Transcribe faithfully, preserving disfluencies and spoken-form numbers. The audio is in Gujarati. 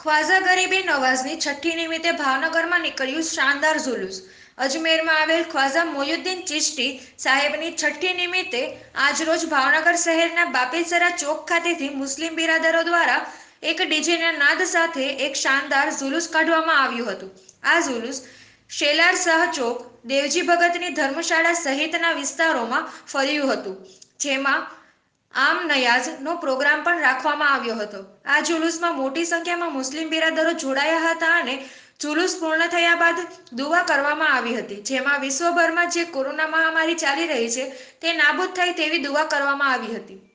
ખ્વાજા ગરીબી નવાઝની છઠ્ઠી નિમિત્તે ભાવનગરમાં નીકળ્યું શાનદાર ઝુલુસ। અજમેરમાં આવેલ ખ્વાજા મોયુદ્દીન ચિશ્તી સાહેબની છઠ્ઠી નિમિત્તે આજરોજ ભાવનગર શહેરના બાપીસરા ચોક ખાતેથી મુસ્લિમ બિરાદરો દ્વારા એક ડીજેના નાદ સાથે એક શાનદાર ઝુલુસ કાઢવામાં આવ્યું હતું। આ ઝુલુસ શેલાર શાહ ચોક, દેવજી ભગતની ધર્મશાળા સહિતના વિસ્તારોમાં ફર્યું હતું, જેમાં આમ નયાઝનો પ્રોગ્રામ પણ રાખવામાં આવ્યો હતો। આ જુલુસમાં મોટી સંખ્યામાં મુસ્લિમ બિરાદરો જોડાયા હતા અને જુલુસ પૂર્ણ થયા બાદ દુઆ કરવામાં આવી હતી, જેમાં વિશ્વભરમાં જે કોરોના મહામારી ચાલી રહી છે તે નાબૂદ થાય તેવી દુઆ કરવામાં આવી હતી।